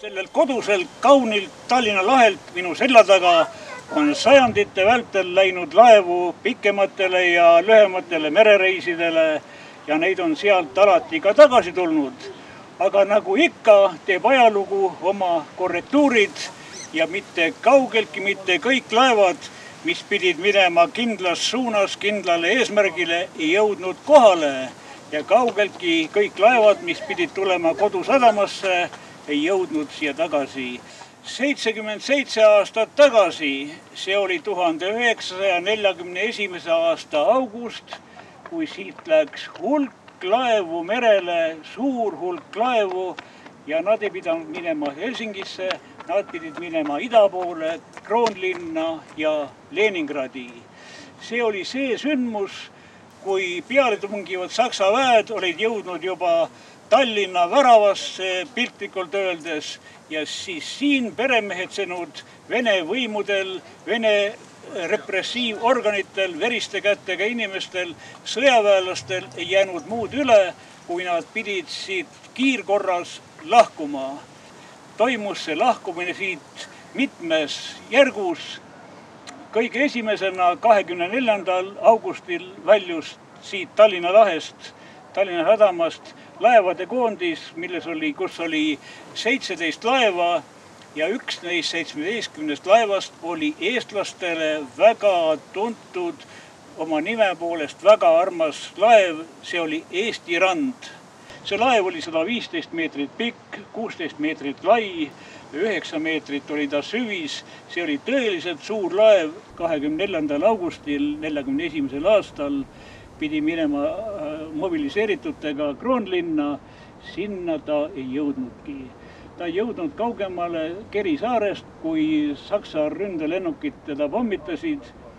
Sellel kodusel kaunilt Tallinna lahelt minu selja taga on sajandite vältel läinud laevu pikematele ja lühematele merereisidele ja neid on sealt alati ka tagasi tulnud. Aga nagu ikka teeb ajalugu oma korrektuurid ja mitte kaugeltki mitte kõik laevad, mis pidid minema kindlas suunas kindlale eesmärgile, ei jõudnud kohale ja kaugeltki kõik laevad, mis pidid tulema kodusadamasse, ei jõudnud siia tagasi. 77 aastat tagasi, see oli 1941. aasta august, kui siit läks hulk laevu merele, suur hulk laevu ja nad ei pidanud minema Helsingisse, nad pidid minema ida poole, Kroonlinna ja Leningradi. See oli see sündmus, kui pealetungivad Saksa väed olid jõudnud juba Tallinna väravasse piltlikult öeldes ja siis siin peremehetsenud Vene võimudel, Vene repressiivorganitel, veriste kätega inimestel, sõjaväelastel ei jäänud muud üle, kui nad pidid siit kiirkorras lahkuma. Toimus see lahkumine siit mitmes järgus. Kõige esimesena 24. augustil väljus siit Tallinna lahest, Tallinna sadamast laevade koondis, kus oli 17 laeva ja üks neist 17 laevast oli eestlastele väga tuntud, oma nime poolest väga armas laev, see oli Eesti Rand. See laev oli 115 meetrit pikk, 16 meetrit lai, 9 meetrit oli ta süvis, see oli tõeliselt suur laev. 24. augustil 41. aastal pidi minema mobiliseeritutega Kroonlinna, sinna ta ei jõudnudki. Ta ei jõudnud kaugemale Keri saarest, kui Saksa ründelennukid teda pommitasid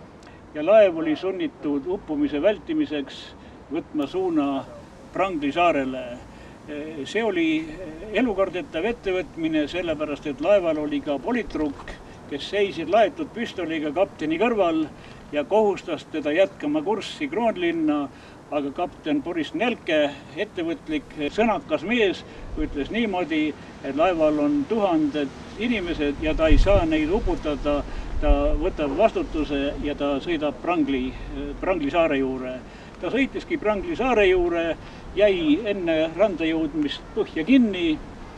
ja laev oli sunnitud uppumise vältimiseks võtma suuna Prangli saarele. See oli elukardetav ettevõtmine, sellepärast et laeval oli ka politrukk, kes seisid laetud püstoliga kapteni kõrval ja kohustas teda jätkama kurssi Kroonlinna, aga kapten Boris Nelke, ettevõtlik, sõnakas mees, ütles niimoodi, et laeval on 1000 inimesed ja ta ei saa neid uputada, ta võtab vastutuse ja ta sõidab Prangli saare juurde. Ta sõitiski Prangli saare juurde, jäi enne randa jõudmist põhja kinni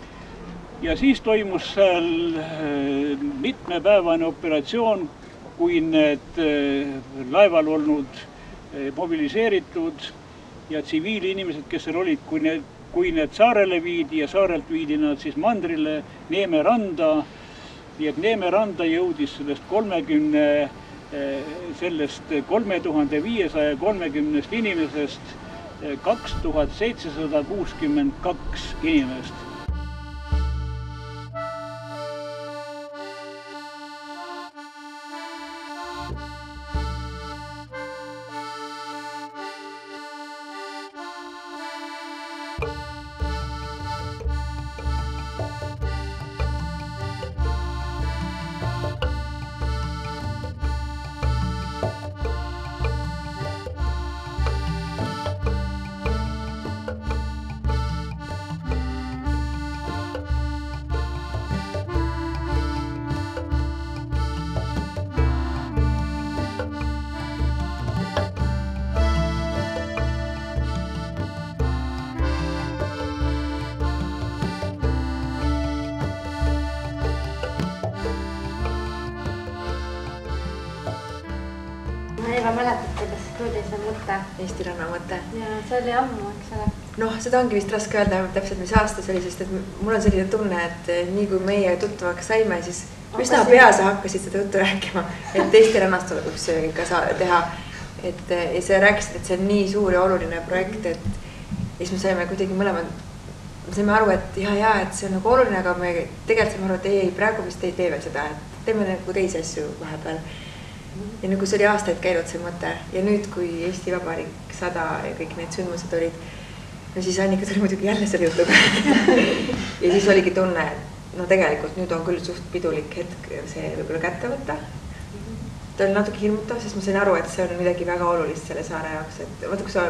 ja siis toimus seal mitmepäevane operatsioon, kui need laeval olnud mobiliseeritud ja tsiviilinimesed, kes seal olid, kui need saarele viidi ja saarelt viidi nad siis mandrile Neeme randa. Nii et Neeme randa jõudis sellest 3530 inimesest 2762 inimest. Eva, mäletad, kuidas tuli see mõte? Eesti ranna mõte. Ja see oli ammu, eks ole? Noh, seda ongi vist raske öelda täpselt, mis aastas oli, sest et mul on selline tunne, et nii kui meie tuttavaks saime, siis üsna pea sa hakkasid seda juttu rääkima, et Eesti rannast tuleb üks ikka teha. Ja sa rääkisid, et see on nii suur ja oluline projekt, et siis me saime kuidagi mõlemad, me saime aru, et et see on nagu oluline, aga me tegelikult saime aru, et ei, praegu vist ei tee veel seda, et teeme nagu teisi asju vahepeal. Ja nagu see oli aastaid käinud see mõte ja nüüd, kui Eesti Vabariik 100 ja kõik need sündmused olid, no siis Annika tuli muidugi jälle selle jutuga. Ja siis oligi tunne, et no tegelikult nüüd on küll suht pidulik hetk see võib-olla kätte võtta. Ta oli natuke hirmutav, sest ma sain aru, et see on midagi väga olulist selle saare jaoks, et vaata, kui sa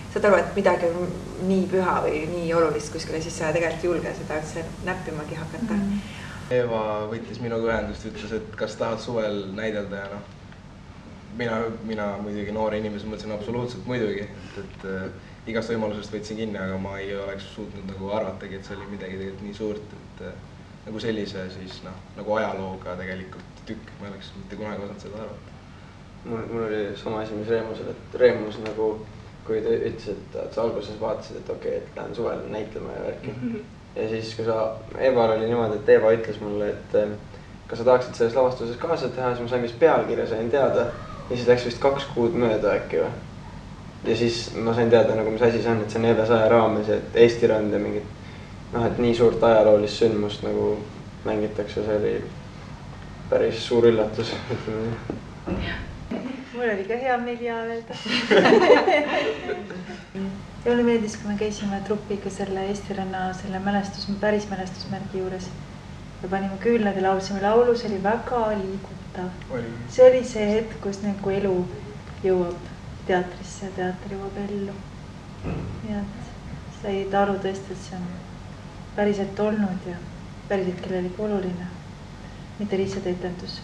saad aru, et midagi on nii püha või nii olulist kuskile, siis sa tegelikult ei julge seda üldse näppimagi hakata. Eeva võttis minuga ühendust, ütles, et kas tahad suvel näidelda ja noh. Mina muidugi noore inimese mõtlesin absoluutselt muidugi, et igast võimalusest võtsin kinni, aga ma ei oleks suutnud nagu arvatagi, et see oli midagi tegelikult nii suurt, et nagu sellise siis nagu ajalooga tegelikult tükk, ma ei oleks mitte kunagi osanud seda arvata. Mul oli sama asi, mis Reemusel, et Reemus nagu, kui ta ütles, et sa alguses vaatasid, et okei, et lähen suvel näitlema ja värki. Ja siis, kui Eeval oli niimoodi, et Eeva ütles mulle, et kas sa tahaksid selles lavastuses kaasa teha, siis ma sain vist pealkirja, sain teada. Ja siis läks vist 2 kuud mööda äkki või. Ja siis ma sain teada, nagu mis asi see on, et see on EV100 raames, et Eesti Rand ja mingit, et nii suurt ajaloolist sündmust nagu mängitakse, see oli päris suur üllatus. Mul oli ka hea meel ja öelda. Ja mulle meeldis, kui me käisime trupiga selle Eesti Ranna päris mälestusmärgi juures ja panime küünlad ja laulsime laulu, see oli väga liigutav. See oli see hetk, kus nagu elu jõuab teatrisse ja teater jõuab ellu. Ja said aru tõesti, et see on päriselt olnud ja päriselt kellelegi oluline, mitte lihtsalt etendus.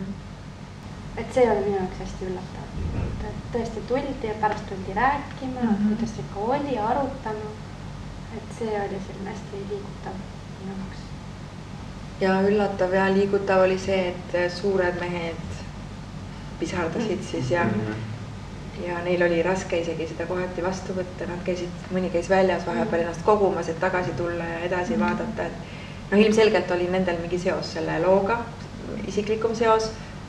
Et see oli minu jaoks hästi üllatav. Tõesti tuldi ja pärast tuldi rääkima, kuidas see ikka oli, arutama. Et see oli selline hästi liigutav minu jaoks. Ja üllatav ja liigutav oli see, et suured mehed pisardasid siis ja neil oli raske isegi seda kohati vastu võtta. Nad mõni käis väljas vahepeal ennast kogumas, et tagasi tulla ja edasi vaadata. Ilmselgelt oli nendel mingi seos selle looga, isiklikum seos.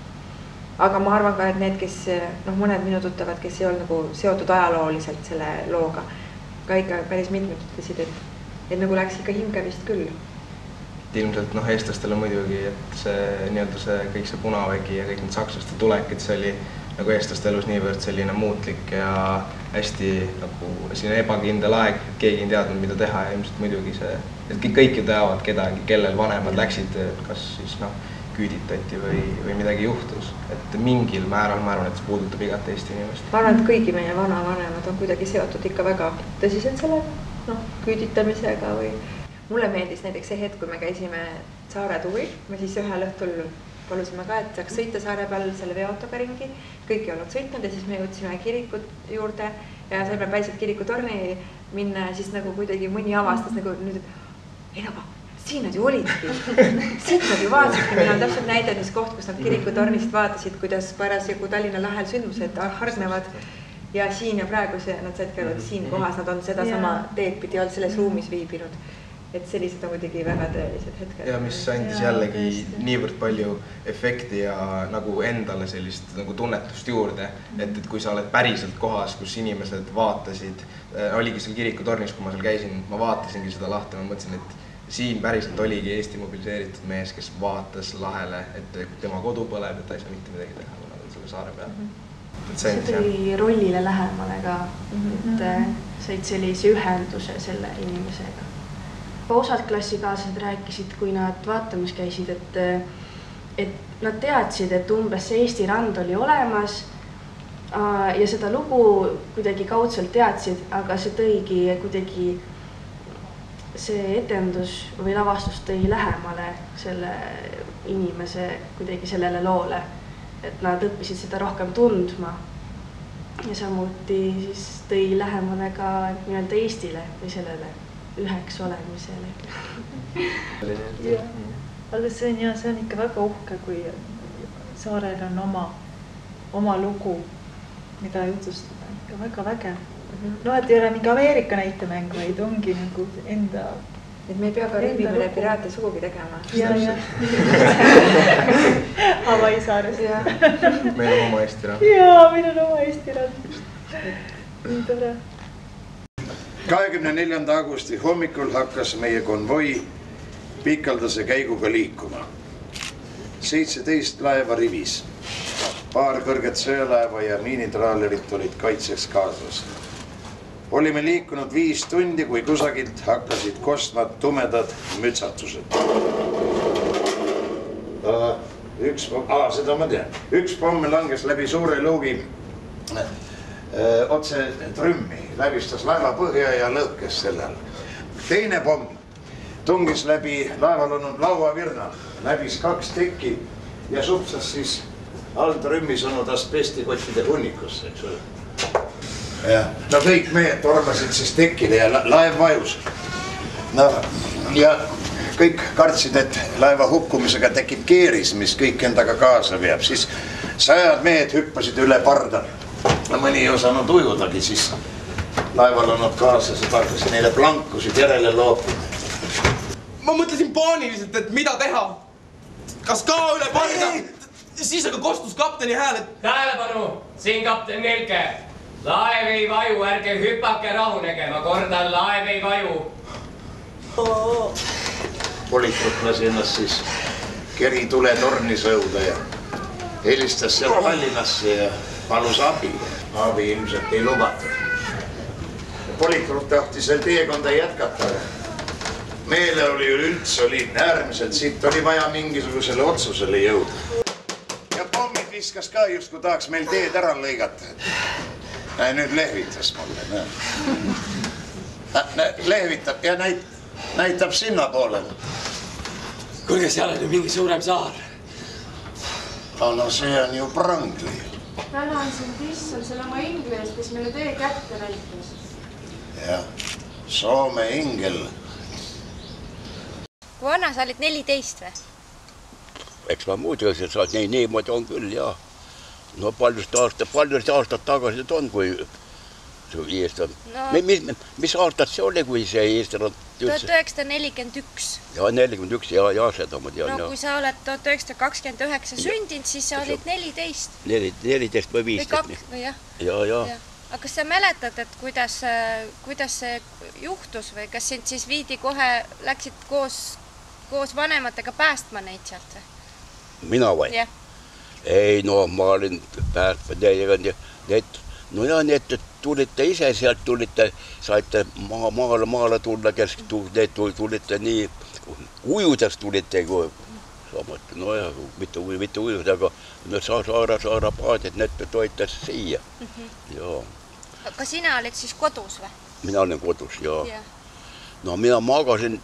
Aga ma arvan ka, et need, kes, mõned minu tuttavad, kes ei olnud nagu seotud ajalooliselt selle looga, ka ikka päris mitmed ütlesid, et nagu läks ikka hinge vist küll. Ilmselt eestlastele muidugi, et see kõik see Punavägi ja kõik need sakslaste tulek, et see oli nagu eestlaste elus niivõrd selline muutlik ja hästi nagu selline ebakindel aeg, et keegi ei teadnud, mida teha ja ilmselt muidugi see, et kõik ju teavad kedagi, kellel vanemad läksid, kas siis küüditati või midagi juhtus. Et mingil määral ma arvan, et see puudutab igat Eesti inimest. Ma arvan, et kõigi meie vanavanemad on kuidagi seotud ikka väga tõsiselt sellega, küüditamisega või... Mulle meeldis näiteks see hetk, kui me käisime saare tuuril. Me siis ühel õhtul palusime ka, et saaks sõita saare peal selle veoautoga ringi. Kõik ei olnud sõitnud ja siis me jõudsime kirikut juurde ja saime päriselt kirikutorni minna ja siis nagu kuidagi mõni avastas nagu nüüd, et ei aga siin nad ju olidki. Siit nad ju vaatasid, meil on täpselt näidenis koht, kus nad kirikutornist vaatasid, kuidas parasjagu Tallinna lahel sündmused hargnevad ja siin ja praegu nad said ka, et siin kohas nad on seda sama teed pidi olnud selles ruumis viibinud. Et sellised on kuidagi väga tõelised hetked. Ja mis andis jällegi niivõrd palju efekti ja nagu endale sellist nagu tunnetust juurde, et kui sa oled päriselt kohas, kus inimesed vaatasid, oligi seal kirikutornis, kui ma seal käisin, ma vaatasingi seda lahti, ma mõtlesin, et siin päriselt oligi Eesti mobiliseeritud mees, kes vaatas lahele, et tema kodu põleb, et ta ei saa mitte midagi teha, kui nad on selle saare peal. See tuli rollile lähemale ka, et said sellise ühenduse selle inimesega. Osad klassikaaslased rääkisid, kui nad vaatamas käisid, et nad teadsid, et umbes see Eesti Rand oli olemas ja seda lugu kuidagi kaudselt teadsid, aga see tõigi kuidagi see etendus või lavastus tõi lähemale selle inimese kuidagi sellele loole, et nad õppisid seda rohkem tundma ja samuti siis tõi lähemale ka nii-öelda Eestile või sellele üheks olemisele. Aga see on ikka väga uhke, kui saarel on oma lugu, mida jutustada. Ikka väga vägev. Et ei ole mingi Ameerika näitemäng, vaid ongi nagu enda... Et me ei pea ka Riivimere piraate sugugi tegema. Ja. Hawaii saares. Meil on oma Eesti Rand. Jaa, meil on oma Eesti Rand. Nii tore. 24. augusti hommikul hakkas meie konvoi pikaldase käiguga liikuma. 17 laeva rivis. Paar kõrget sõelaeva ja miinitraalerit olid kaitseks kaasas. Olime liikunud 5 tundi, kui kusagilt hakkasid kostma tumedad mütsatused. Seda ma tean. Üks pomm langes läbi suure luugi otse trümmi. läbistas laeva põhja ja lõhkes sellel. Teine pomm tungis läbi laeval olnud lauavirna, läbis 2 tekki ja supsas siis alltrümmi sõnud asbestikottide hunnikusse, eks ole. No kõik mehed tormasid siis tekkile ja laev vajus. No ja kõik kartsid, et laeva hukkumisega tekib keeris, mis kõik endaga kaasa veab. Siis 100 mehed hüppasid üle parda. Mõni ei osanud ujudagi, siis laeval olnud kaaslased hakkasid neile plankusid järele loopima. Ma mõtlesin paaniliselt, et mida teha. Kas ka üle parda? Siis aga kostus kapteni hääl, et... Tähelepanu, siin kapten Milke. Laev ei vaju, ärge hüpake rahunege. Ma kordan, laev ei vaju. Politrup lasi ennast siis keritule torni sõuda ja helistas seal Tallinnasse ja palus abi. Abi ilmselt ei lubatud. Politrup tahtis veel teekonda jätkata. Meele oli üldse äärmiselt siit, oli vaja mingisugusele otsusele jõuda. Ja pommid viskas ka just, kui tahaks meil teed ära lõigata. Nüüd lehvitas mulle. Lehvitab ja näitab sinna poole. Kuulge, seal on ju mingi suurem saar. No see on ju Prangli. Tänan sind issand selle oma ingli eest, kes meile tee kätte näitas. Jah, Soome ingel. Kui vana sa olid 14 või? Eks ma muidugi saad niimoodi on küll, jah. No paljust aastat tagasi on, kui see Eesti on. Mis aastat see oli, kui see Eesti on? 1941. Ja 41, ja seda ma tean. No kui sa oled 1929 sündinud, siis sa olid 14. 14 või 15. Või jah? Ja. Aga kas sa mäletad, et kuidas see juhtus või kas sind siis viidi kohe, läksid koos vanematega päästma neid sealt või? Mina või? Jah. Ei, no ma olin päästma teiega, no ja need tulite ise sealt, saite maale tulla, kes tulite nii, ujudes tulite, no ja mitte ujudes, aga saara paadid, need toitas siia. Aga sina olid siis kodus või? Mina olin kodus, jah. No mina magasin,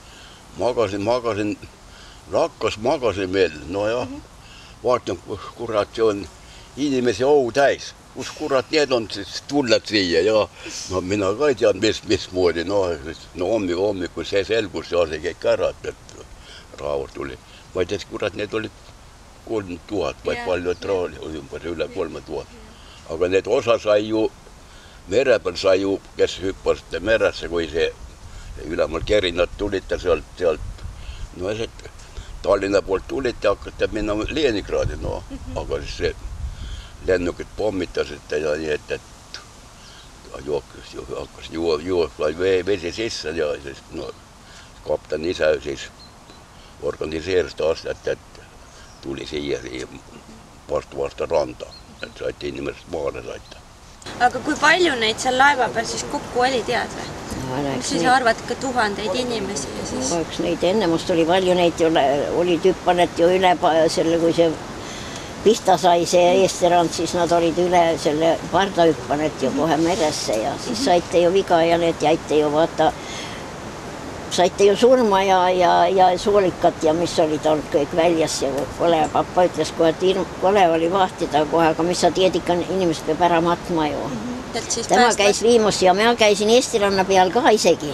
rakkas magasin veel, no jah, vaatan, kurat, see on inimese au täis. Kus kurat need on siis tullad siia ja no mina ka ei tead, mismoodi, no hommikul see selgus ja see kõik ära, et raavur tuli. Ma ei tea, kurat, need olid 3000 või palju traali, ümber üle 3000. Aga need osa sai ju, mere peal sai ju, kes hüppasid meresse, kui see ülemal kerinad tulite sealt, no Tallinna poolt tulite, hakkate minna Leningradi, no, aga siis see lennukid pommitasid ja nii, et hakkas juua vesi sisse ja siis kapten ise siis organiseeris aastat, et tuli siia vastu randa, et saite inimesed maale saita. Aga kui palju neid seal laeva peal siis kokku oli, tead või? Mis siis arvad, ka tuhandeid inimesi ja siis? Eks neid ennemust oli palju, neid olid hüppanet ju üle selle, kui see pihta sai see eesterand, siis nad olid üle selle pardahüppanet ju kohe meresse ja siis saite ju viga ja need jäite ju vaata, saite ju surma ja soolikat ja mis olid olnud kõik väljas ja kole. Pappa ütles kohe, et kole oli vahtida kohe, aga mis sa teed ikka, inimesed peab ära matma ju. Tema käis viimus ja mina käisin Eestiranna peal ka isegi.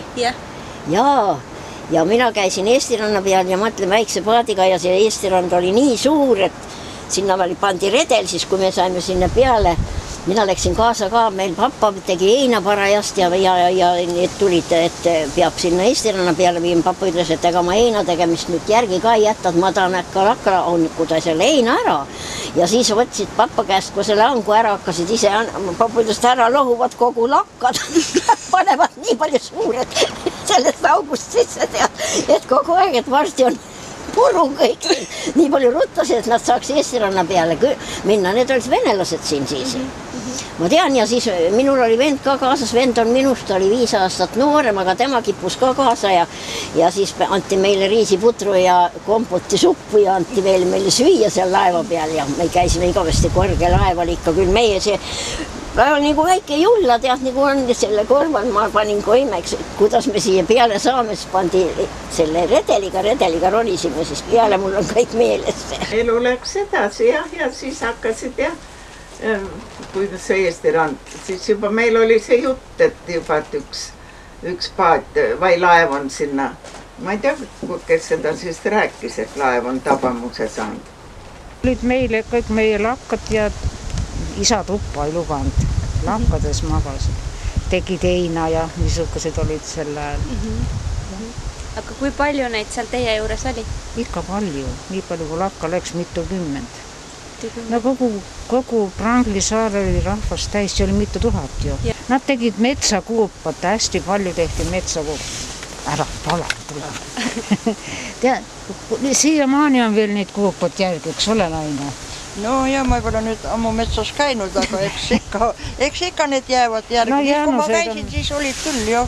Ja mina käisin Eestiranna peal ja mõtlen väikse paadiga ja see Eestirand oli nii suur, et sinna pandi redel, siis kui me saime sinna peale, mina läksin kaasa ka, meil pappa tegi heina parajast ja need tulid, et peab sinna Eestiranna peale viima. Pappa ütles, et ega ma heina tegemist nüüd järgi ka ei jätta, ma tahan äkka lakra onkuda selle heina ära. Ja siis võtsid pappa käest, kui selle hangu ära hakkasid ise, pappa ütles, et ära lohuvad kogu lakkad, panevad nii palju suured sellest august sisse tead, et kogu aeg, et varsti on puru kõik, nii palju ruttasid, et nad saaks Eestiranna peale minna, need olid venelased siin siis. Ma tean ja siis minul oli vend ka kaasas, vend on minust, oli 5 aastat noorem, aga tema kippus ka kaasa ja siis anti meile riisiputru ja komputi suppu ja anti meile süüa seal laeva peal ja me käisime igavesti korge laeval ikka küll meie see nagu väike julla tead, nagu on selle kõrval, ma panin koimeks, kuidas me siia peale saame, siis pandi selle redeliga ronisime, siis peale mul on kõik meeles. Elu läks edasi ja siis hakkasid kuidas see Eesti rand, siis juba meil oli see jutt, et juba üks paat või laev on sinna. Ma ei tea, kes seda siis rääkis, et laev on Tabamuse saanud. Olid meile kõik meie lakkad ja isa tuppa ei lubanud, lakkades magasid, tegid heina ja niisugused olid sel ajal. Aga kui palju neid seal teie juures oli? Ikka palju, nii palju kui lakka läks mitukümmend. No kogu Prangli saare oli rahvast täis, see oli mitu tuhat ju. Nad tegid metsakuupat, hästi palju tehti metsakuupat. Ära pala tuleb. Siiamaani on veel neid kuupat järgi, eks ole naine? No ja ma pole nüüd ammu metsas käinud, aga eks ikka need jäävad järgi. Kui ma käisin, siis olid küll ju.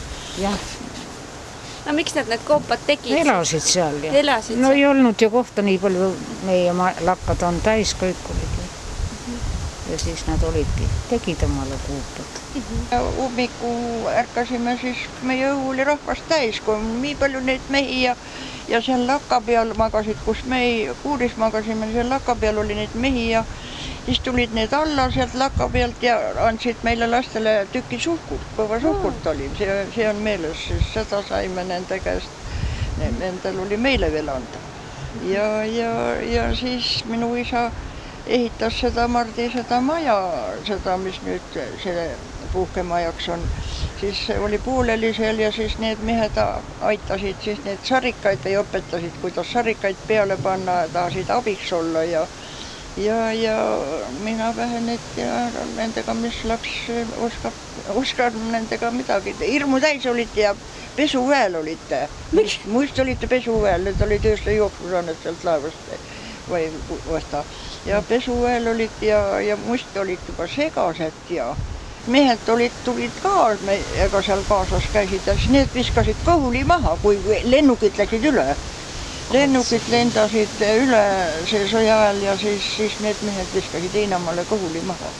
No miks nad need koopad tegid? Elasid seal ja. No ei olnud ju kohta nii palju, meie lakkad on täis kõik olid. Ja siis nad olidki, tegid omale kuupad. Ummiku ärkasime siis, meie õhu oli rahvast täis, kui nii palju neid mehi ja seal lakka peal magasid, kus me kuuris magasime, seal lakka peal oli neid mehi ja siis tulid need alla sealt lakka pealt ja andsid meile lastele tüki suhkurt, kõva suhkurt oli, see on meeles, siis seda saime nende käest, nendel oli meile veel anda. Ja siis minu isa ehitas seda Mardi, seda maja, seda, mis nüüd selle puhkemajaks on, siis oli pooleli seal ja siis need mehed aitasid siis need sarikaid ja õpetasid, kuidas sarikaid peale panna, tahasid abiks olla ja mina vähenet ja nendega, mis laps oskab nendega midagi. Hirmu täis olid ja pesuväel olite. Muist olite pesuväel, need olid öösle jooksusaanud sealt laevast või vasta. Ja pesuväel olid ja muist olid juba segased ja mehed tulid ka, ega seal kaasas käisid ja siis need viskasid kõhuli maha, kui lennukid läksid üle. Lennukid lendasid üle see sõja ajal ja siis need mehed viskasid Heinamaale kõhuli maha.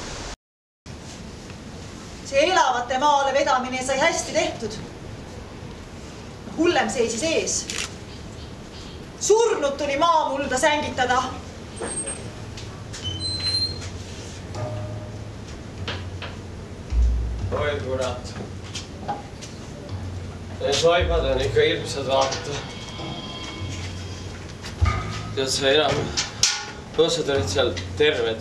See elavate maale vedamine sai hästi tehtud. Hullem seisis ees. Surnud tuli maamulda sängitada. Oi kurat. Need vaibad on ikka hirmsad vaata. Tead sa enam, osad olid seal terved.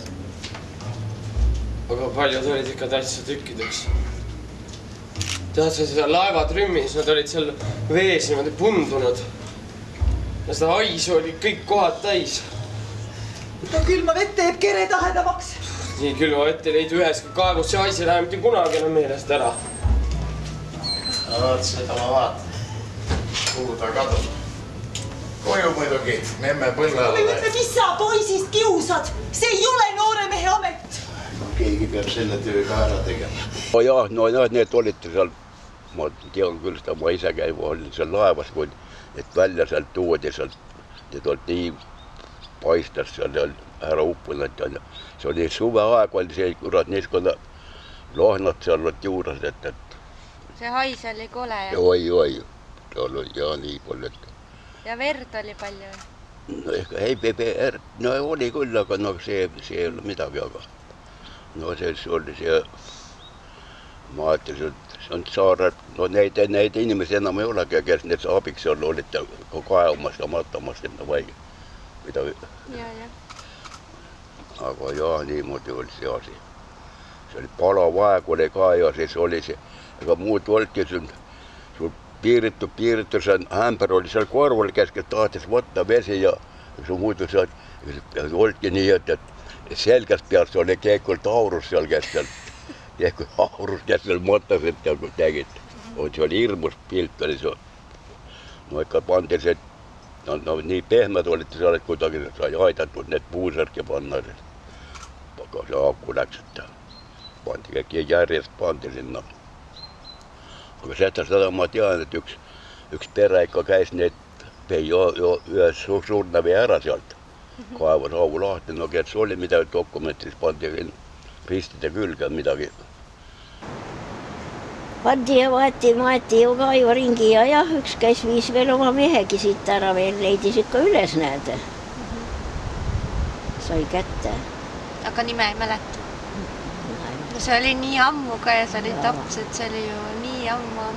Aga paljud olid ikka täitsa tükkideks. Tead sa seda laevatrümmis, nad olid seal vees niimoodi pundunud. Ja seda haisu oli kõik kohad täis. No külma vett teeb kere tahedamaks. Nii külma vett ei leidu üheski kaevus, see hais ei lähe mitte kunagi enam meelest ära. Oot, seda ma vaatan. Kuhu ta kadub? Koju muidugi, memme põlve alla. Mis sa poisist kiusad? See ei ole noore mehe amet. No keegi peab selle töö ka ära tegema. No need olite seal, ma tean küll seda, ma ise käiva olin seal laevas, kui et välja sealt toodi sealt, need olid nii paistas seal ära uppunat ja see oli suveaeg oli see, kurat, niisugune lohnad seal olid juures, et see hais oli kole ja? Oi, seal oli ja nii palju, et ja verd oli palju? No no oli küll, aga no see ei ole midagi, aga no see oli see, ma ütlesin, et see on saare, no neid inimesi enam ei olegi, kes need abiks seal olid kaevamas ja matamas sinna või midagi. Aga jah, niimoodi oli see asi. See oli palavaeg oli ka ja siis oli see, ega muud olidki sul piiritu, see ämber oli seal korval keskelt, tahtis võtta vesi ja sul muidu see olidki nii, et selgest pealt see oli keekult aurus seal keskel. Keekult aurus keskel mõttasid ja kui tegid. See oli hirmus pilt oli see. No ikka pandi see, no nii pehmed olid seal, et kuidagi sai aidatud need puusärki panna. Aga see aku läks, et pandi kõik järjest pandi sinna. Aga seda ma tean, et üks pere ikka käis neid ühes surnavi ära sealt. Kaevas haugu lahti, no kes oli midagi dokumenti, siis pandi ristide külge midagi. Pandi ja maeti ju Kaivo ringi ja jah, üks käis viis veel oma mehegi siit ära veel, leidis ikka üles, näed. Sai kätte. Aga nime ei mäleta? No see oli nii ammu ka ja see oli taps, et see oli ju nii ammu.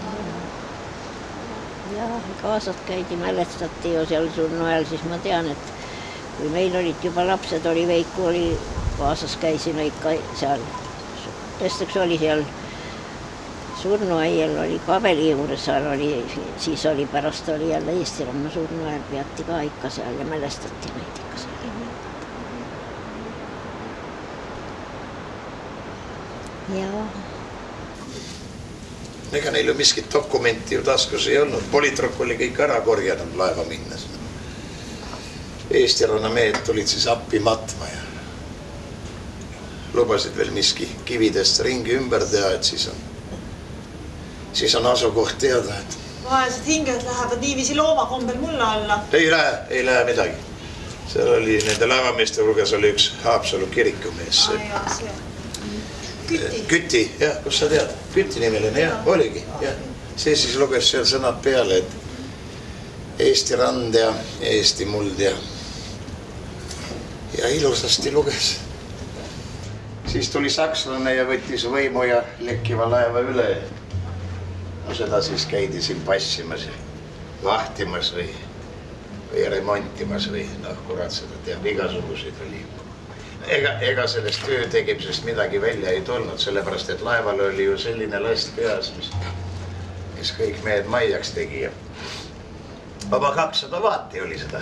Jah, kaasad käidi, mälestati ju seal surnu ajal, siis ma tean, et kui meil olid juba lapsed, oli Veiku, oli kaasas käisime ikka seal. Tõstaks oli seal surnuaiel, oli kabeli juures, siis oli pärast oli jälle Eesti Ranna surnuajal, peati ka ikka seal ja mälestati neid ikka seal. Jaa. Ega neil ju miskit dokumenti ju taskus ei olnud. Politruk oli kõik ära korjanud laeva minnes. Eesti Ranna mehed tulid siis appi matma ja lubasid veel miski kividest ringi ümber teha, et siis on asukoht teada, et... Vaesed hinged lähevad niiviisi loomakombel mulla alla. Ei lähe midagi. Seal oli nende laevameeste hulgas oli üks Haapsalu kirikumees. Küti, jah, kus sa tead? Küti nimeline, jah, oligi. See siis luges seal sõnad peale, et Eesti rand ja Eesti muld ja ilusasti luges. Siis tuli sakslane ja võttis võimu ja lekkiva laeva üle. No seda siis käidi siin passimas ja vahtimas või remontimas või kurat seda teab, igasuguseid oli. Ega sellest töö tegemisest midagi välja ei tulnud, sellepärast, et laeval oli ju selline last peas, mis kõik mehed maiaks tegi. Vaba 200 vaati oli seda.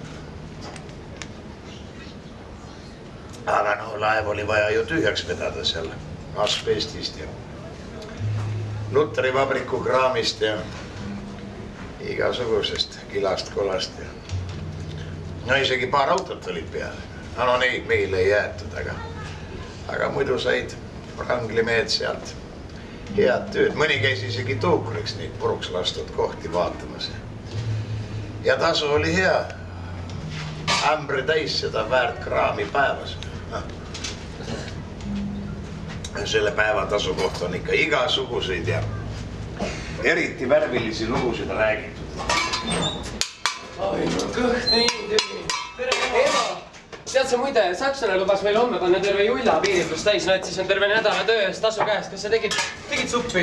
Aga laev oli vaja ju tühjaks vedada seal asbestist ja Lutteri vabriku kraamist ja igasugusest kilast kolast. No isegi paar autot olid peale. No neid meile ei jäetud, aga muidu said ranglimehed sealt head tööd. Mõni käis isegi tuukriks neid puruks lastud kohti vaatamas. Ja tasu oli hea. Ämbri täis seda väärt kraami päevas. Selle päeva tasu kohta on ikka igasuguseid ja eriti värvilisi lugusid räägitud. Ai, no kõht nii tühi. Tere, ema! Tead sa muide, sakslane lubas meil homme panna terve julla piiritlus täis, no et siis on terve nädala töö eest tasu käes. Kas sa tegid suppi?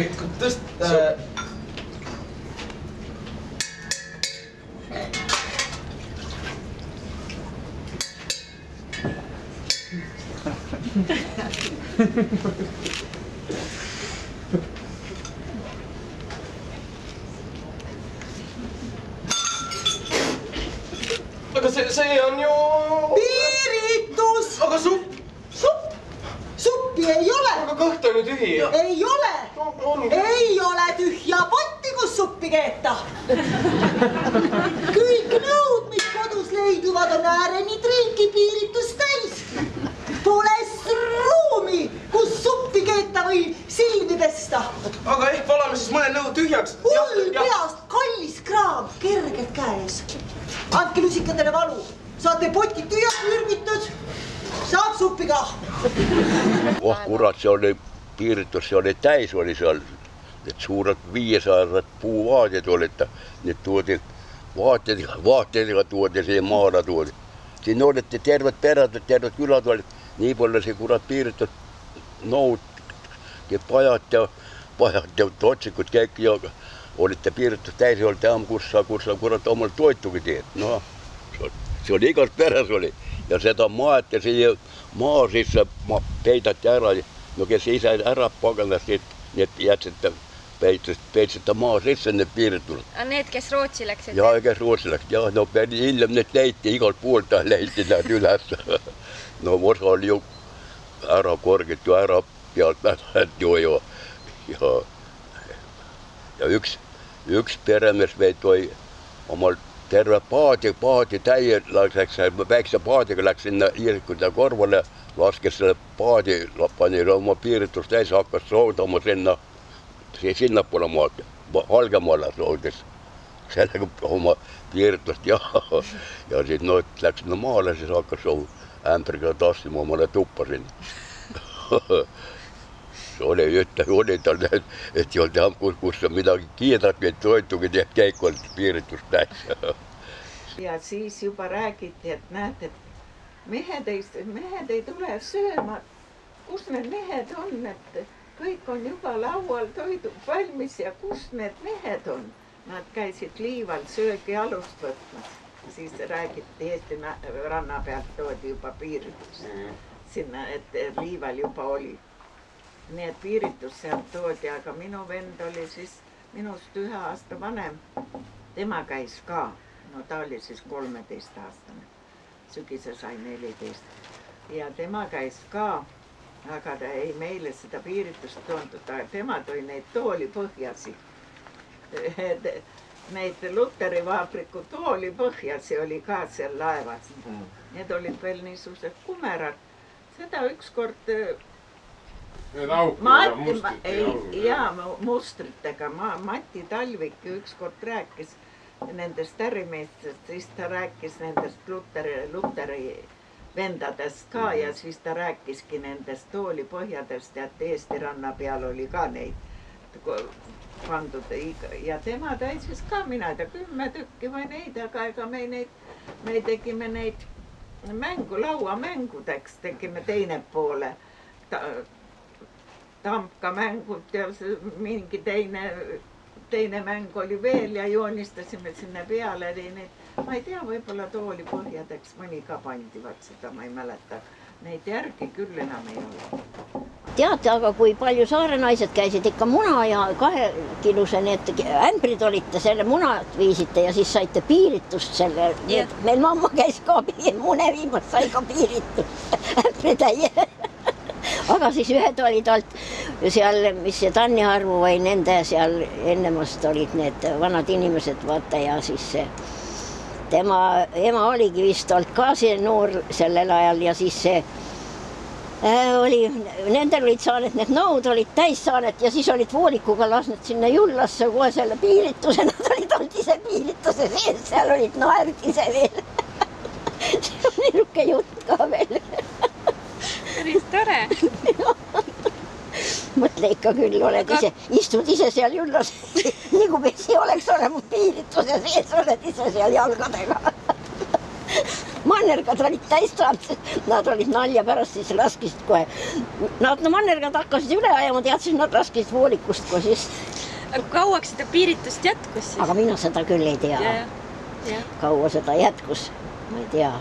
Aga see on ju... Piiritus! Aga supp? Suppi ei ole! Aga kõht on ju tühi. Ei ole! Ei ole tühja potti, kus suppi keeta. Kõik nõud, mis kodus leiduvad, on ääreni trinki piiritus täis. Pole ruumi, kus suppi keeta või silmi pesta. Aga ehk valame siis mõne nõu tühjaks. Hull peast, kallis kraam, kergelt käes. Andke lusikadele valu. Saate potid tühjaks mürgitud. Saab suppi ka. Kurat, see oli piiritus, see oli täis, oli seal. Need suured 500 puuvaadid olid. Need toodi vaatedega toodi, see maala toodi. Siin olid terved perad, terved külad olid. Nii palju see kurat piiritud nõud ja pajad ja otsikud kõik ja olite piiritud täis ja olite kus sa kurat omal toitugi teed. No, see oli igas peres oli ja seda maeti siia maa sisse peidati ära. No kes ise ära paganas, need jätsite peitsite maa sisse, need piiritud. Need, kes Rootsi läksid? Ja, kes Rootsi läksid. Ja, no hiljem need leiti, igalt poolt leiti need üles. No osa oli ju ära korgit ju ära pealt nädalad ju ja üks peremees meid toi omal terve paadi täie läks, väikse paadiga läks sinna Iirikude korvale, laskes selle paadi, pani oma piiritus täis, hakkas soodama sinnapoole maad, algemaale soodis. Sellega oma piiritust ja siis läks maale, siis hakkas ämbriga tassima omale tuppa sinna. oli tal, et ei olnud jah, kus on midagi kiirelt, et toitugi teeb käik olnud piiritust täis. Ja siis juba räägiti, et näed, et mehed ei tule sööma. Kus need mehed on, et kõik on juba laual toidu valmis ja kus need mehed on? Nad käisid liival söögi alust võtmas. Siis räägiti Eesti ranna pealt toodi juba piiritus sinna, et liival juba oli. Nii et piiritus sealt toodi, aga minu vend oli siis minust 1 aasta vanem. Tema käis ka. No ta oli siis 13-aastane. Sügise sai 14. Ja tema käis ka, aga ta ei meile seda piiritust toonud. Tema tõi neid toolipõhjasi. Neid Luteri vabriku toolipõhjasi oli ka seal laevas. Need olid veel niisugused kumerad. Seda ükskord mustritega. Mati Talvik ükskord rääkis nendest ärimeestest, siis ta rääkis nendest Luteri vendadest ka ja siis ta rääkiski nendest toolipõhjadest ja et Eesti ranna peal oli ka neid pandud ja tema täisis ka mina ei tea 10 tükki või neid, aga ega me tegime neid lauamängudeks, tegime teine poole tamkamängud ja mingi teine mäng oli veel ja joonistasime sinna peale neid, ma ei tea, võib-olla toolipõhjadeks mõni ka pandivad, seda ma ei mäleta. Neid järgi küll enam ei ole. Teate, aga kui palju saare naised käisid ikka muna ja 2-kiluse need ämbrid olite, selle munad viisite ja siis saite piiritust selle. Meil mamma käis ka mune viimast, sai ka piiritust ämbritäie. Aga siis ühed olid alt seal, mis see Tanniharvu või nende seal ennemast olid need vanad inimesed, vaata ja siis tema ema oligi vist olnud ka see noor sellel ajal ja siis see nendel olid saanet, need nõud olid täis saanet ja siis olid voolikuga lasnud sinna jullasse kohe selle piirituse, nad olid olnud ise piirituse sees, seal olid naerud ise veel. See on niisugune jutt ka veel. Päris tore. Mõtle ikka küll, oled ise, istud ise seal jullas, nii kui vesi oleks olema piirituse sees, oled ise seal jalgadega. Mannergad olid täis saanud, nad olid nalja pärast, siis laskisid kohe. Mannergad hakkasid üle ajama, teadsid, nad laskisid voolikust kohe siis. Aga kauaks seda piiritust jätkus siis? Aga mina seda küll ei tea. Kaua seda jätkus, ma ei tea.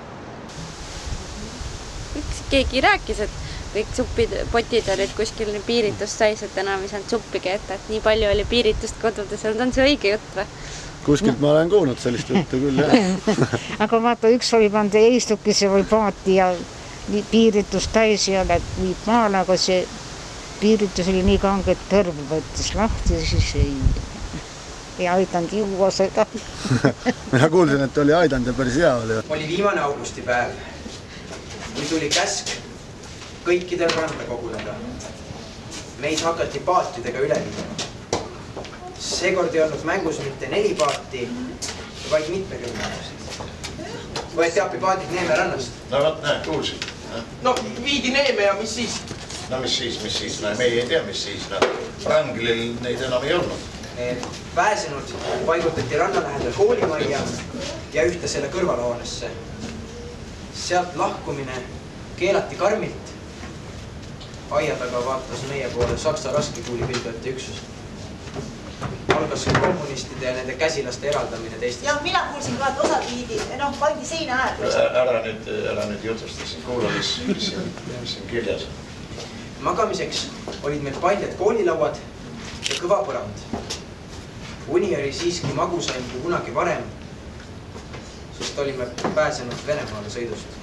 Üks keegi rääkis, et kõik suppipotid olid kuskil piiritust sais, et enam ei saanud suppi keeta, et nii palju oli piiritust kodudes, on see õige jutt või? Kuskilt ma olen kuulnud sellist juttu küll, jah. Aga vaata, üks oli pandi eistukisse või paati ja piiritus täis ja viib maale, aga see piiritus oli nii kange, et tõrv võttis lahti ja siis ei aidanud juua seda. Mina kuulsin, et oli aidanud ja päris hea oli. Oli viimane augustipäev, kui tuli käsk kõikidel randa koguneda. Meid hakati paatidega üle viima. Seekord ei olnud mängus mitte 4 paati, vaid mitmekümnendused. Võeti appi paadid Neeme rannast. No võt, näe, kuulsid. No viidi Neeme ja mis siis? No mis siis? Meie ei tea, mis siis. Pranglil neid enam ei olnud. Need pääsenud paigutati ranna lähedal koolimajja ja ühte selle kõrvalhoonesse. Sealt lahkumine keelati karmilt. Aia taga vaatas meie poole Saksa raskekuulipildujate üksus. Algas kommunistide ja nende käsilaste eraldamine teistest. Ja mina kuulsin ka, et osad viidi, pandi seina äärdes. Ära nüüd jutustasin, kuula, mis siin kirjas. Magamiseks olid meil paljad koolilauad ja kõva põrand. Uni oli siiski magusaim kui kunagi varem, sest olime pääsenud Venemaale sõidust.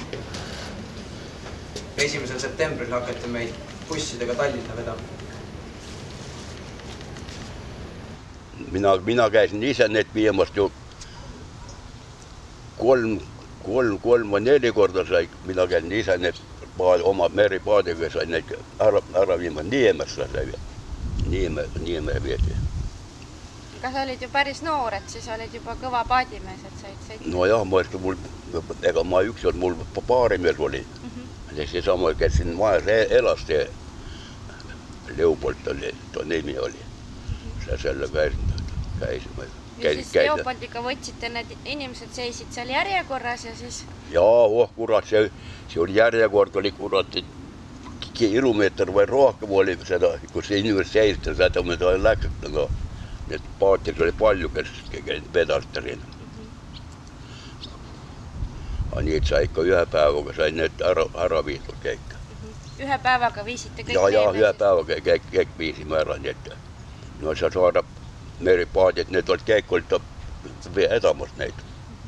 1. septembril hakati meid bussidega Tallinna vedama. Mina käisin ise need viimast ju 3 või 4 korda sai, mina käisin ise need oma meripaadiga sai neid ära viima Niemesse sai. Nieme veeti. Aga sa olid ju päris noor, et siis olid juba kõva paadimees, et said sõita? No jah, ega ma üks olnud, mul paarimees oli. seesama, kes siin majas elas, see Leopold oli, too nimi oli. Selle käisime. Ja siis Leopoldiga võtsite need inimesed seisid seal järjekorras ja siis? Jaa, kurat, see oli järjekord, oli kurat, kilomeeter või rohkem oli seda, kus inimesed seisid ja seda me läksime. No, need paatid oli palju, kes vedastarin. Nii, et sai ikka ühe päevaga sai need ära viidud kõik. Ühe päevaga viisite kõik ja, ühe päevaga kõik viisime ära, nii et no sa saadab meripaadid, need olid kõik olid edamas neid.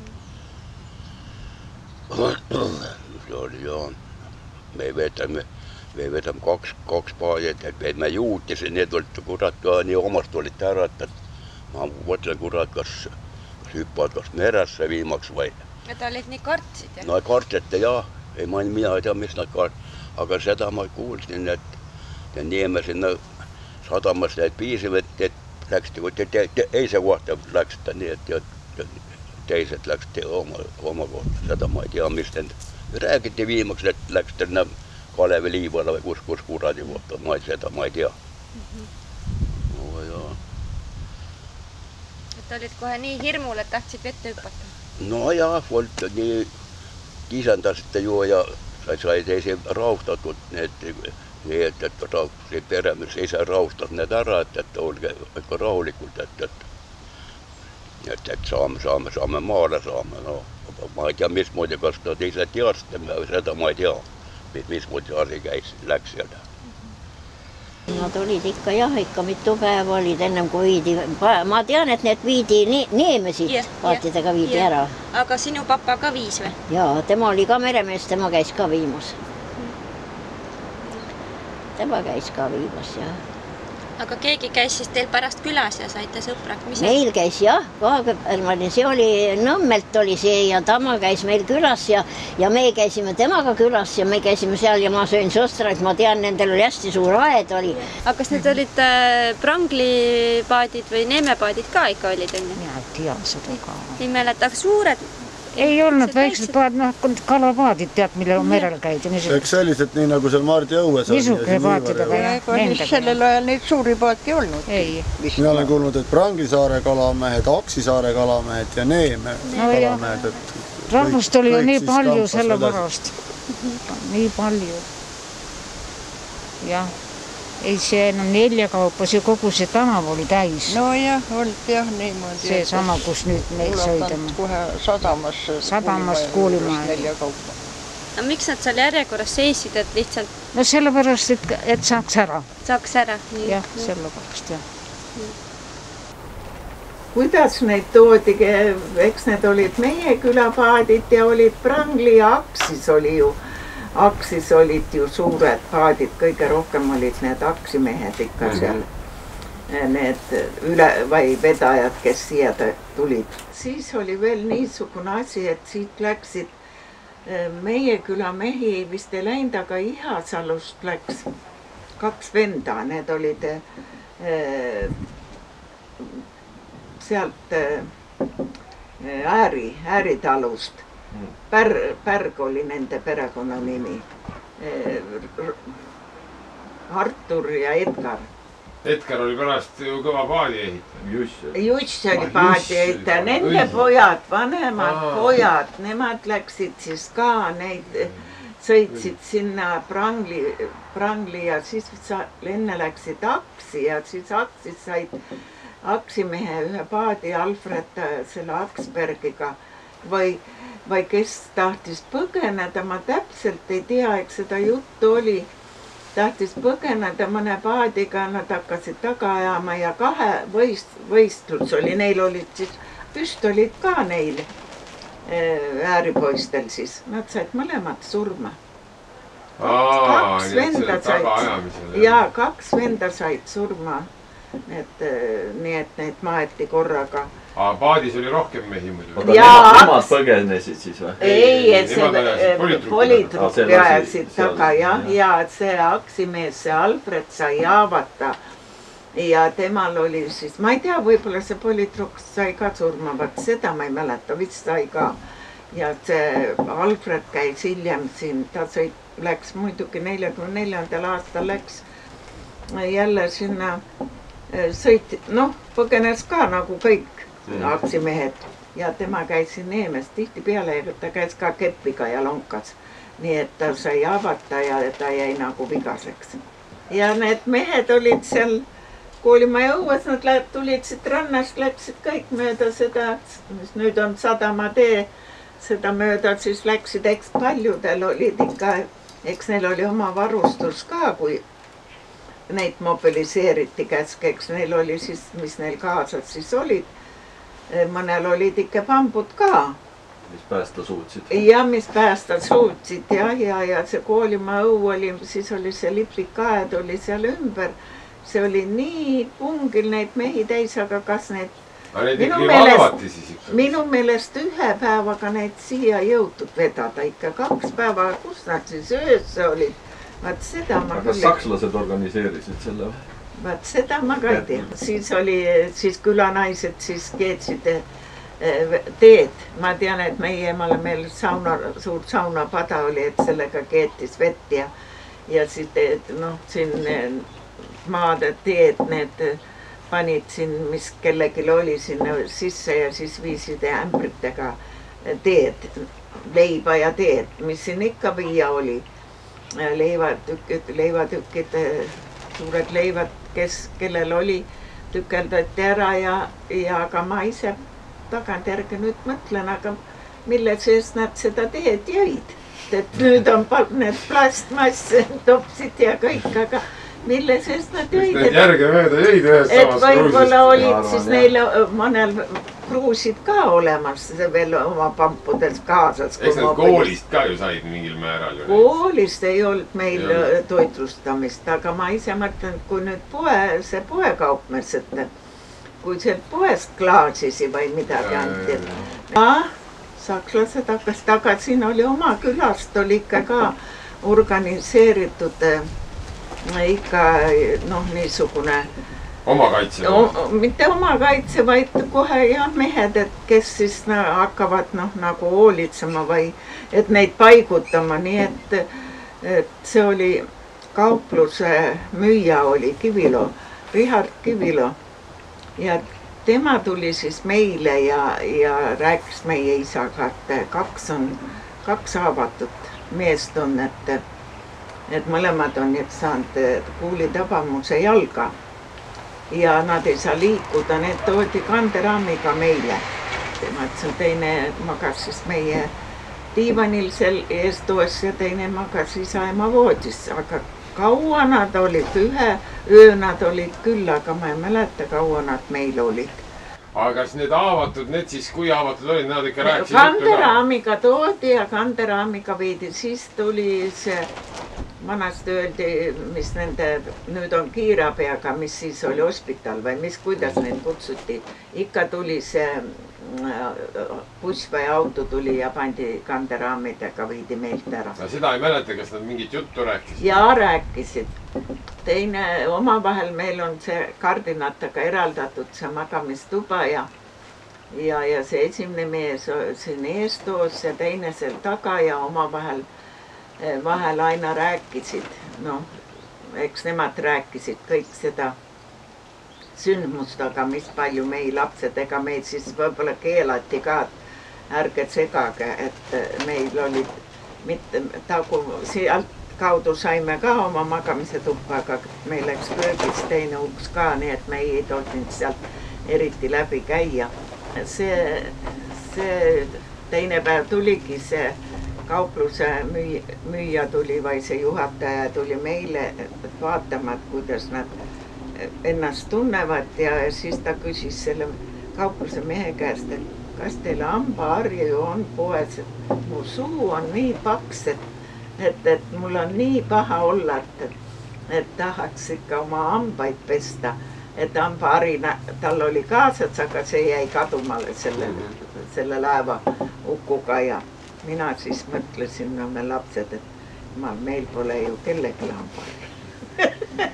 See oli jah, me vedame kaks paadid, et me juutisin, need olid kurat ka nii omast olid ära, et ma mõtlen kurat, kas hüppad kas meresse viimaks või. Need olid nii kartsid? No kartsite jah, mina ei tea, mis nad kartsid, aga seda ma kuulsin, et nii me sinna sadamas need piisivad, et läksite teise kohta läksite, nii et teised läksite oma kohta, seda ma ei tea, mis need räägiti viimaks, et läksite Kalevi Liivale või kus kuradi kohta, seda ma ei tea. No jaa. Et olid kohe nii hirmul, et tahtsid vette hüpata? No jaa, nii kisendasite ju ja sai teisi raustatud nii, et peremees ise raustas need ära, et olge ikka rahulikult, et saame maale saame. No, ma ei tea, mismoodi, kas nad ise teadsid, seda ma ei tea, mismoodi asi läks jälle. Nad olid ikka jah, ikka mitu päeva olid ennem kui viidi. Ma tean, et need viidi neemesid, paatidega viidi ära. Aga sinu papa ka viis või? Jaa, tema oli ka meremees, tema käis ka viimas. Tema käis ka viimas, jah. Aga keegi käis siis teil pärast külas ja saite sõprad? Meil käis jah, see oli Nõmmelt oli see ja Tama käis meil külas ja me käisime temaga külas ja me käisime seal ja ma söin sõstrat, ma tean, nendel oli hästi suur aed oli. Aga kas need olid pranglipaadid või neemepaadid ka ikka olid? Ja tean seda ka. Ei mäleta, suured? Ei olnud väiksed paad, kalapaadid tead, mille merel käidi. Eks sellised nii nagu seal Mardi õues on. Niisugune paatidega. Sellel ajal neid suuri paati olnud. Mina olen kuulnud, et Pranglisaare kalamehed, Aksisaare kalamehed ja Neeme kalamehed. Rahvast oli ju nii palju selle pärast. Nii palju. Jah. Ei see enam 4 kaupas ja kogu see tänav oli täis. No jah, olnud jah niimoodi. See sama, kus nüüd meil sõidame. Kohe sadamast koolimaja. 4 kaupa. Aga miks nad seal järjekorras seisid, et lihtsalt? No sellepärast, et saaks ära. Saaks ära? Jah, sellepärast jah. Kuidas neid toodi, eks need olid meie külapaadid ja olid Prangli ja Aksis oli ju. Aksis olid ju suured paadid, kõige rohkem olid need aksimehed ikka seal, need või vedajad, kes siia tulid. Siis oli veel niisugune asi, et siit läksid meie küla mehi, vist ei läinud, aga Ihasalust läks 2 venda, need olid sealt ääritalust. Pärg oli nende perekonna nimi. Artur ja Edgar. Edgar oli pärast ju kõva paadi ehitaja. Juss oli paadi ehitaja. Nende pojad, vanemad pojad, nemad läksid siis ka, neid sõitsid sinna Prangli ja siis enne läksid Aksi ja siis Aksis said Aksimehe ühe paadi Alfred selle Aksbergiga või kes tahtis põgeneda, ma täpselt ei tea, eks seda juttu oli, tahtis põgeneda mõne paadiga, nad hakkasid taga ajama ja 2 võistlus oli, neil olid siis, püstolid ka neil ääripoistel siis, nad said mõlemad surma. 2 venda said, ja 2 venda said surma, nii et neid maeti korraga. Paadis oli rohkem mehi muidu. Nemad põgenesid siis või? Ei, politruki ajasid taga ja see aksimees, see Alfred sai haavata ja temal oli siis, ma ei tea, võib-olla see politruk sai ka surma, vaat seda ma ei mäleta, vist sai ka. ja see Alfred käis hiljem siin, ta läks muidugi 44. aastal läks jälle sinna põgenes ka nagu kõik aktsimehed ja tema käis siin Neemes tihtipeale ja ta käis ka kepiga ja lonkas. Nii et ta sai avata ja ta jäi nagu vigaseks. Ja need mehed olid seal koolimaja õues, nad tulid siit rannast, läksid kõik mööda seda, mis nüüd on Sadamatee, seda mööda siis läksid, eks paljudel olid ikka, eks neil oli oma varustus ka, kui neid mobiliseeriti käskeks, neil oli siis, mis neil kaasas siis olid. Mõnel olid ikka pambud ka. Mis päästa suutsid. Ja, mis päästa suutsid ja see koolimaa õu oli, siis oli see liplik aed oli seal ümber. See oli nii pungil neid mehi täis, aga kas need... Need ikkagi valvati siis ikka? Minu meelest ühe päevaga neid siia jõutud vedada ikka 2 päeva, kus nad siis öösse olid. Vaat seda ma küll... Kas sakslased organiseerisid selle? Vaat seda ma ka ei tea. Siis külanaised siis keetsid teed. Ma tean, et meie emale meil suur saunapada oli, et sellega keetis vett ja siis siin maade teed need panid siin, mis kellegil oli sinna sisse ja siis viisid ämbritega teed, leiba ja teed, mis siin ikka viia oli. Leivatükid, suured leivad, kellel oli, tükeldati ära ja aga ma ise tagantjärgi nüüd mõtlen, aga mille sees nad seda teed jõid. Et nüüd on need plastmass topsid ja kõik, aga mille sees nad jõid. Need järge mööda jõid ühes samast kruusist. Et võib-olla olid siis neil mõnel kruusid ka olemas veel oma pampudes kaasas. Eks need koolist ka ju said mingil määral. Koolist ei olnud meil toitlustamist, aga ma ise mõtlen, kui nüüd see poekaupmees, et kui sealt poest klaasisi või midagi anti. Sakslased hakkas taga, siin oli oma külast, oli ikka ka organiseeritud ikka niisugune oma kaitse? Mitte oma kaitse, vaid kohe mehed, et kes siis hakkavad nagu hoolitsema või et neid paigutama, nii et see oli kaupluse müüja oli Kivilo, Richard Kivilo ja tema tuli siis meile ja rääkis meie isaga, et 2 haavatud meest on, et mõlemad on saanud kuulitabamuse jalga ja nad ei saa liikuda, need toodi kanderaamiga meile. Teine magas siis meie diivanil seal eestoos ja teine magas isaema voodis, aga kaua nad olid, ühe öö nad olid küll, aga ma ei mäleta, kaua nad meil olid. Aga kas need haavatud, need siis, kui haavatud olid, nad ikka rääkisid? Kanderaamiga toodi ja kanderaamiga viidi, siis tuli see, vanasti öeldi, mis nende, nüüd on kiirabiaga, mis siis oli hospital või mis, kuidas neid kutsuti. Ikka tuli see buss või auto tuli ja pandi kanderaamidega viidi meilt ära. Seda ei mäleta, kas nad mingit juttu rääkisid? Jaa, rääkisid. Teine omavahel meil on see kardinatega eraldatud see magamistuba ja see esimene mees siin eestoos ja teine seal taga ja omavahel vahel aina rääkisid. Eks nemad rääkisid kõik seda sündmust, aga mis palju meil lapsed, ega meid siis võib-olla keelati ka, ärge segage, et meil olid mitte sealt kaudu saime ka oma magamise tuppa, aga meil läks köögis teine uks ka, nii et me ei tohtinud sealt eriti läbi käia. See teine päev tuligi see kaupluse müüja tuli või see juhataja tuli meile vaatama, kuidas nad ennast tunnevad ja siis ta küsis selle kaupluse mehe käest, et kas teil hambaharju on poes, et mu suu on nii paks, et mul on nii paha olla, et tahaks ikka oma hambaid pesta, et hambahari tal oli kaasas, aga see jäi kadumale selle laeva ukuga ja mina siis mõtlesin, me lapsed, et meil pole ju kellegi hambahari.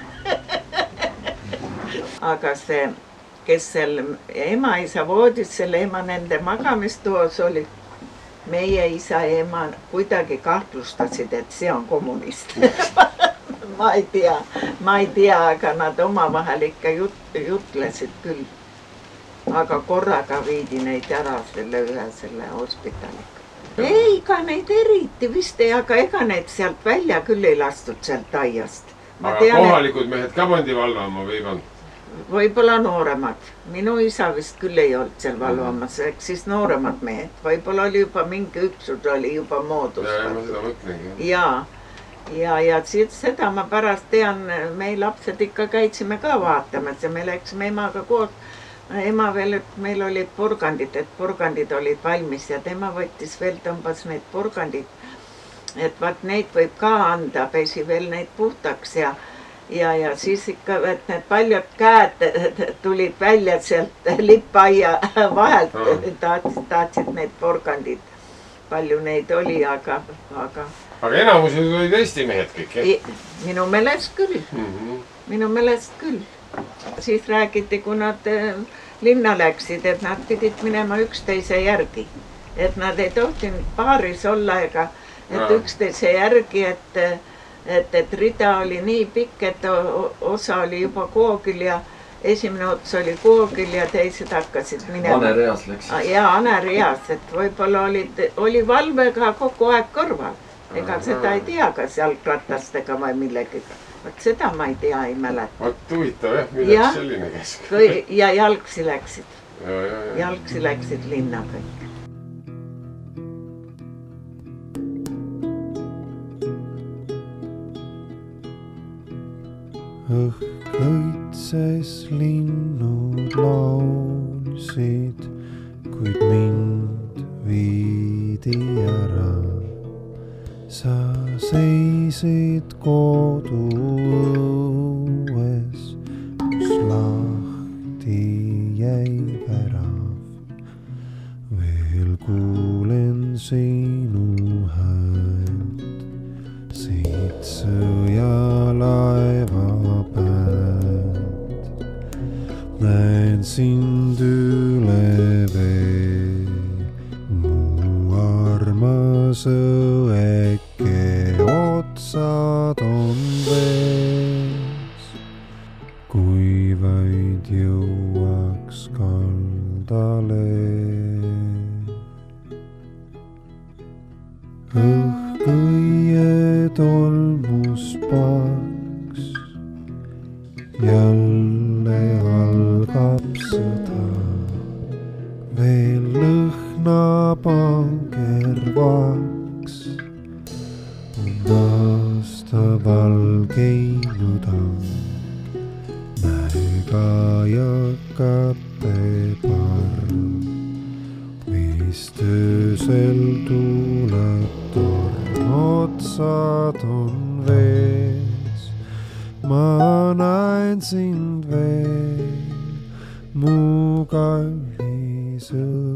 Aga see, kes seal ema-isa voodis, selle ema nende magamistoos oli, meie isa ja ema kuidagi kahtlustasid, et see on kommunist. ma ei tea, aga nad omavahel ikka jutlesid küll. Aga korraga viidi neid ära selle hospitaliga. Ei, ka neid eriti vist ei, aga ega neid sealt välja küll ei lastud sealt aiast. Aga kohalikud mehed ka pandi valvama või on? Võib-olla nooremad. Minu isa vist küll ei olnud seal valvamas, eks siis nooremad mehed. Võib-olla oli juba mingi üksus oli juba moodus. Ja ma seda mõtlengi. Ja seda ma pärast tean, meie lapsed ikka käitsime ka vaatamas ja me läksime emaga koos. Ema veel, et meil olid purgandid, et purgandid olid valmis ja tema võttis veel, tõmbas need purgandid. Et vaat neid võib ka anda, pesi veel neid puhtaks ja siis ikka, et need paljud käed tulid välja sealt lippaia vahelt, tahtsid need purgandid. Palju neid oli, aga... Aga enamus olid Eesti mehed kõik, jah? Minu meelest küll. Siis räägiti, kui nad linna läksid, et nad pidid minema üksteise järgi. Et nad ei tohtinud paaris olla ega, et üksteise järgi, et rida oli nii pikk, et osa oli juba koogil ja esimene ots oli koogil ja teised hakkasid minema. Anereas läksid. Ja Anereas, et võib-olla oli valvega kogu aeg kõrval. Ega seda ei tea, kas jalgratastega või millegiga. Võt seda ma ei tea, ei mäleta. Võt huvitav, jah, milleks selline kesk. Ja jalgsi läksid. Jalgsi läksid linna kõik. Õhkõitses linnud laulsid, kuid mind viidi ära. Sa seisid kodu õues, kus lahti jäi värav. Veel kuulen sinu häält siit sõjalaeva pealt. Näen sind üle vee, mu armas õeke otsad on vees. Kui vaid jõuaks kaldale. Õhkõie tolmus paks, jälle algab sõda. Veel lõhnab angervaks, aasta valgeinud ang. Mäega jakate parv, vist öösel tuleb torm, otsad on vees. Ma näen sind veel, mu kallis õõr.